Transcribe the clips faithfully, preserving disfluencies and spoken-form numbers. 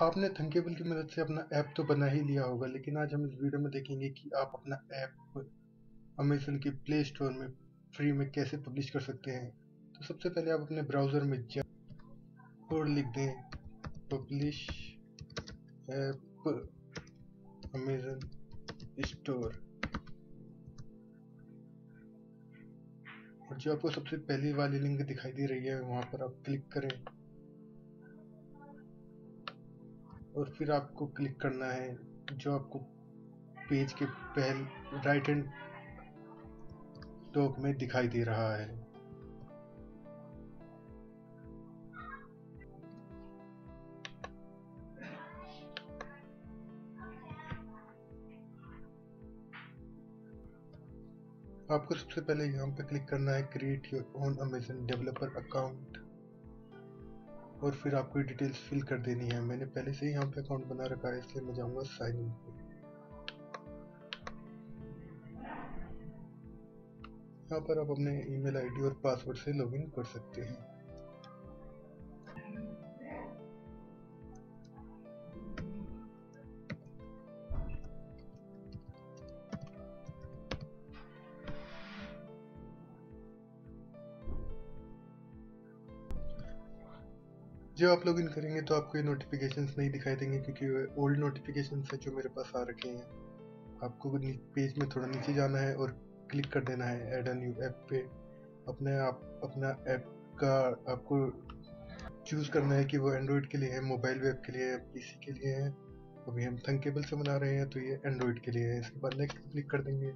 आपने थंकेबल की मदद से अपना ऐप तो बना ही लिया होगा, लेकिन आज हम इस वीडियो में देखेंगे कि आप अपना ऐप अमेज़न के प्ले स्टोर में फ्री में कैसे पब्लिश कर सकते हैं। तो सबसे पहले आप अपने ब्राउज़र में जाएं और लिख दें पब्लिश ऐप अमेज़न स्टोर, और जो आपको सबसे पहली वाली लिंक दिखाई दे रही है वहाँ पर आप क्लिक करें और फिर आपको क्लिक करना है जो आपको पेज के पहले राइट हैंड टॉप में दिखाई दे रहा है। आपको सबसे पहले यहाँ पे क्लिक करना है create your own Amazon developer account, और फिर आपको डिटेल्स फिल कर देनी है। मैंने पहले से ही यहाँ पे अकाउंट बना रखा है, इसलिए मैं जाऊँगा साइन इन पे। यहाँ पर आप अपने ईमेल आईडी और पासवर्ड से लॉगिन कर सकते हैं। जब आप लॉगिन करेंगे तो आपको ये नोटिफिकेशंस नहीं दिखाई देंगे, क्योंकि ओल्ड नोटिफिकेशंस है जो मेरे पास आ रखे हैं। आपको पेज में थोड़ा नीचे जाना है और क्लिक कर देना है ऐड अ न्यू ऐप पे। अपने आप अपना ऐप का आपको चूज करना है कि वो एंड्रॉइड के लिए है, मोबाइल वेब के लिए है, पीसी के लिए है। अभी हम थंकेबल से बना रहे हैं तो ये एंड्रॉइड के लिए है। इसके बाद नेक्स्ट क्लिक कर देंगे।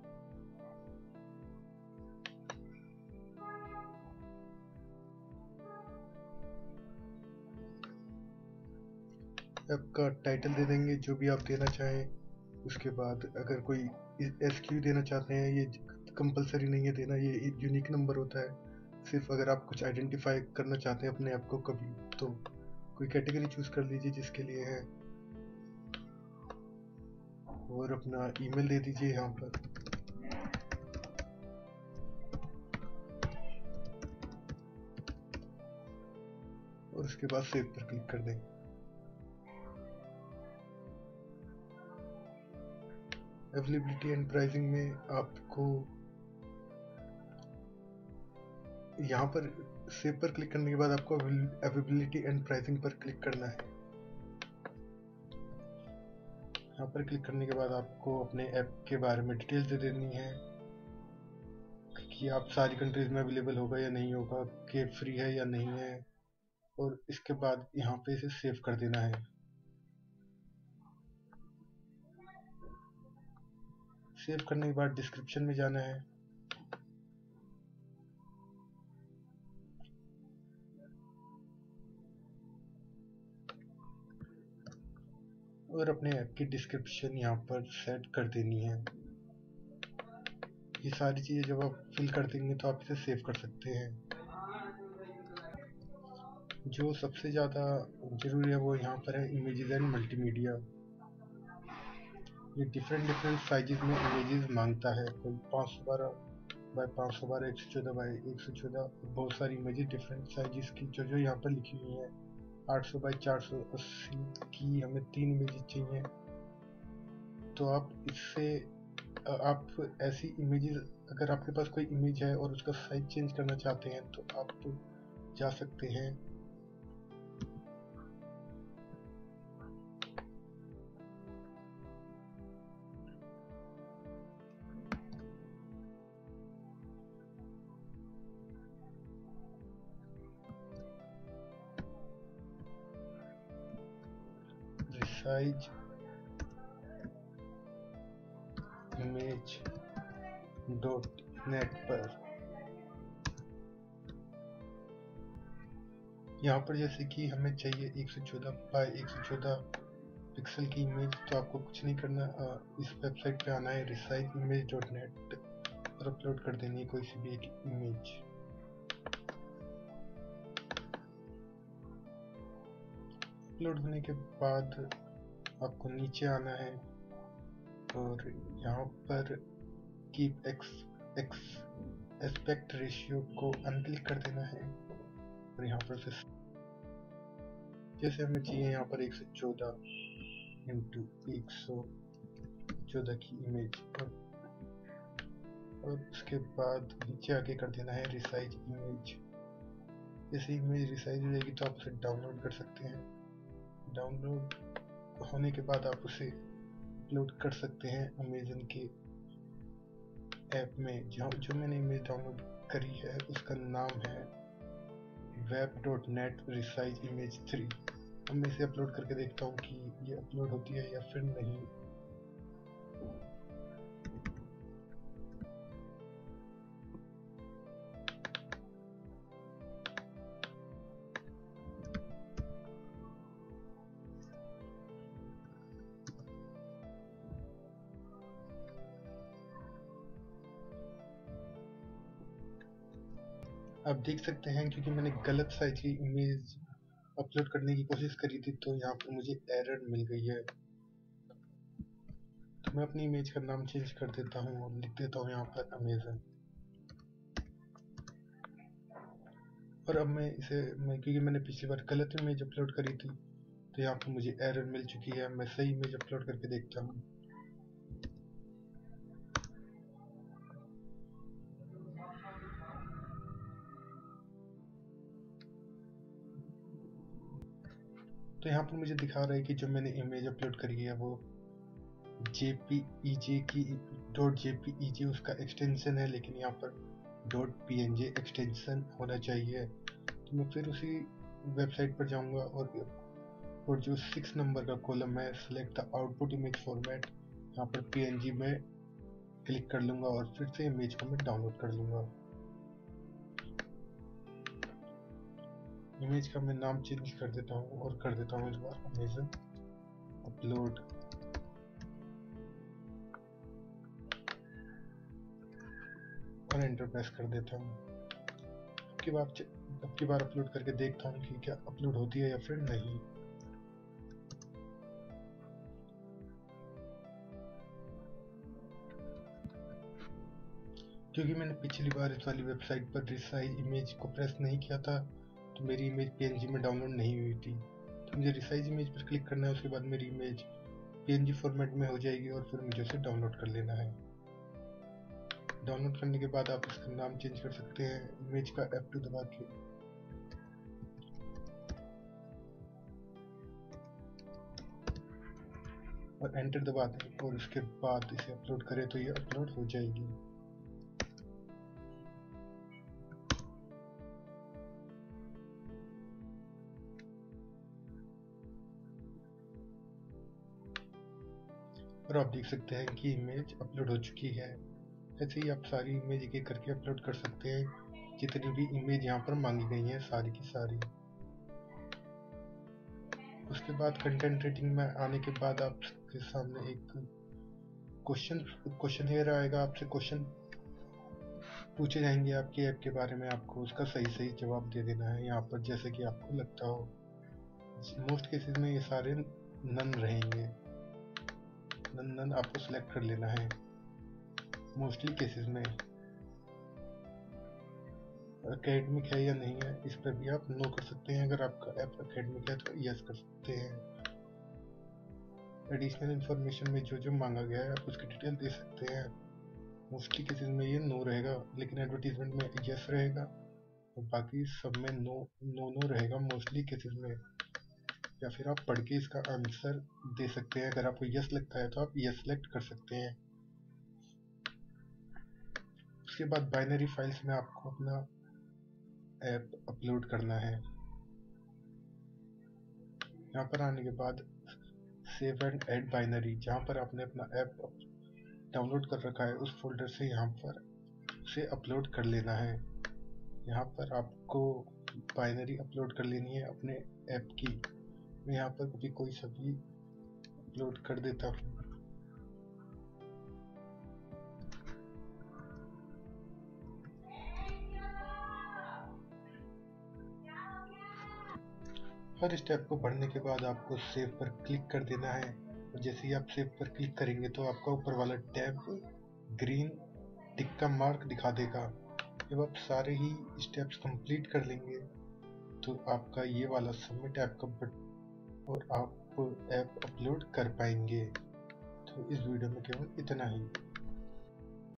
ऐप का टाइटल दे देंगे जो भी आप देना चाहें। उसके बाद अगर कोई एसक्यू देना चाहते हैं, ये कंपलसरी नहीं है देना, ये यूनिक नंबर होता है। सिर्फ अगर आप कुछ आइडेंटिफाई करना चाहते हैं अपने ऐप को कभी, तो कोई कैटेगरी चूज कर लीजिए जिसके लिए है, और अपना ईमेल दे दीजिए यहाँ पर। और उसके बाद सेव पर क्लिक कर दें। अवेलेबिलिटी एंड प्राइसिंग में आपको यहाँ पर सेव पर क्लिक करने के बाद आपको अवेलेबिलिटी एंड प्राइसिंग पर क्लिक करना है। यहाँ पर क्लिक करने के बाद आपको अपने ऐप के बारे में डिटेल्स दे देनी है कि आप सारी कंट्रीज में अवेलेबल होगा या नहीं होगा, कि फ्री है या नहीं है, और इसके बाद यहाँ पे इसे सेव कर देना है। सेव करने के बाद डिस्क्रिप्शन में जाना है और अपने ऐप की डिस्क्रिप्शन यहाँ पर सेट कर देनी है। ये सारी चीज़ें जब आप फिल कर देंगे तो आप इसे सेव कर सकते हैं। जो सबसे ज़्यादा ज़रूरी है वो यहाँ पर है इमेजेस एंड मल्टीमीडिया। ये डिफरेंट डिफरेंट साइजेस में इमेजेस मांगता है। कोई पाँच सौ बारह बाय पाँच सौ बारह, एक सौ चौदह बाय एक सौ चौदह, बहुत सारी इमेजेस डिफरेंट साइजेस की जो जो यहाँ पर लिखी हुई है। आठ सौ बाय चार सौ अस्सी की हमें तीन इमेजेस चाहिए। तो आप इससे आप ऐसी इमेजेस, अगर आपके पास कोई इमेज है और उसका साइज चेंज करना चाहते हैं तो आप जा सकते हैं resize image डॉट नेट पर। यहाँ पर जैसे कि हमें चाहिए एक सौ चौदह बाय एक सौ चौदह पिक्सल की इमेज, तो आपको कुछ नहीं करना, इस वेबसाइट पे आना है resize image डॉट नेट और अपलोड कर देनी है कोई सी भी एक इमेज। अपलोड होने के बाद आपको नीचे आना है और यहाँ पर keep x x aspect ratio को अनक्लिक कर देना है और यहाँ पर से जैसे हमें चाहिए यहाँ पर एक सौ चौदह इंटू एक सौ चौदह की इमेज, और, और उसके बाद नीचे आके कर देना है रिसाइज इमेज। जैसे इमेज रिसाइज हो जाएगी तो आप उसे डाउनलोड कर सकते हैं। डाउनलोड होने के बाद आप उसे अपलोड कर सकते हैं अमेजन के ऐप में। जहाँ जो मैंने इमेज डाउनलोड करी है उसका नाम है web dot net resize image three. अब मैं इसे अपलोड करके देखता हूँ कि ये अपलोड होती है या फिर नहीं। आप देख सकते हैं क्योंकि मैंने गलत साइज की इमेज अपलोड करने की कोशिश करी थी तो यहाँ पर मुझे एरर मिल गई है। तो मैं अपनी इमेज का नाम चेंज कर देता हूँ और लिख देता हूँ यहाँ पर अमेजन। और अब मैं इसे मैं क्योंकि मैंने पिछली बार गलत इमेज अपलोड करी थी तो यहाँ पर मुझे एरर मिल चुकी है। मैं सही इमेज अपलोड करके देखता हूँ। तो यहाँ पर मुझे दिखा रहा है कि जो मैंने इमेज अपलोड करी है वो जेपीईजे की डॉट जेपीईजे उसका एक्सटेंशन है, लेकिन यहाँ पर डॉट पीएनजी एक्सटेंशन होना चाहिए। तो मैं फिर उसी वेबसाइट पर जाऊंगा और और जो सिक्स नंबर का कॉलम है select the output image format, यहाँ पर पीएनजी में क्लिक कर लूंगा और फिर से इमेज को मैं डाउनलोड कर लूंगा। इमेज का मैं नाम चेंज कर देता हूँ और कर देता हूँ इस बार अमेजन अपलोड। और एंटर प्रेस कर देता हूँ। अब की बार अब की बार अपलोड करके देखता हूँ कि क्या अपलोड होती है या फिर नहीं। क्योंकि मैंने पिछली बार इस वाली वेबसाइट पर रिसाइज इमेज को प्रेस नहीं किया था तो मेरी इमेज पीएनजी में डाउनलोड नहीं हुई थी। तो मुझे रिसाइज इमेज पर क्लिक करना है, उसके बाद मेरी इमेज पीएनजी फॉर्मेट में हो जाएगी और फिर मुझे उसे डाउनलोड कर लेना है। डाउनलोड करने के बाद आप इसका नाम चेंज कर सकते हैं इमेज का एफ टू दबा के। और एंटर दबा दें और उसके बाद इसे अपलोड करें तो ये अपलोड हो जाएगी। और आप देख सकते हैं कि इमेज अपलोड हो चुकी है। ऐसे ही आप सारी इमेज एक एक करके अपलोड कर सकते हैं, जितनी भी इमेज यहाँ पर मांगी गई हैं सारी की सारी। उसके बाद कंटेंट रेटिंग में आने के बाद आपके सामने एक क्वेश्चन क्वेश्चन हेयर आएगा। आपसे क्वेश्चन पूछे जाएंगे आपके ऐप के बारे में, आपको उसका सही सही जवाब दे देना है यहाँ पर जैसे कि आपको लगता हो। मोस्ट केसेस में ये सारे नन रहेंगे, नन नन आपको सिलेक्ट कर लेना है। मोस्टली केसेस में एकेडमिक है या नहीं है इस पर भी आप नो कर सकते हैं। अगर आपका ऐप एकेडमिक है तो यस कर सकते हैं। एडिशनल इंफॉर्मेशन में जो जो मांगा गया है आप उसकी डिटेल दे सकते हैं। मोस्टली केसेस में ये नो रहेगा, लेकिन एडवर्टीजमेंट में यस रहेगा और बाकी सब में नो नो नो रहेगा मोस्टली केसेस में। या फिर आप पढ़ के इसका आंसर दे सकते हैं। अगर आपको यस लगता है तो आप यस सेलेक्ट कर सकते हैं। उसके बाद बाइनरी फाइल्स में आपको अपना ऐप अपलोड करना है। यहाँ पर आने के बाद सेव एंड ऐड बाइनरी, जहाँ पर आपने अपना ऐप डाउनलोड कर रखा है उस फोल्डर से यहाँ पर उसे अपलोड कर लेना है। यहाँ पर आपको बाइनरी अपलोड कर लेनी है अपने ऐप की। मैं यहाँ पर कभी कोई सा भी अपलोड कर देता हूँ। हर स्टेप को पढ़ने के बाद आपको सेव पर क्लिक कर देना है और जैसे ही आप सेव पर क्लिक करेंगे तो आपका ऊपर वाला टैब ग्रीन टिक का मार्क दिखा देगा। जब आप सारे ही स्टेप्स कंप्लीट कर लेंगे तो आपका ये वाला सबमिट ऐप का बट और आप ऐप अपलोड कर पाएंगे। तो इस वीडियो में केवल इतना ही।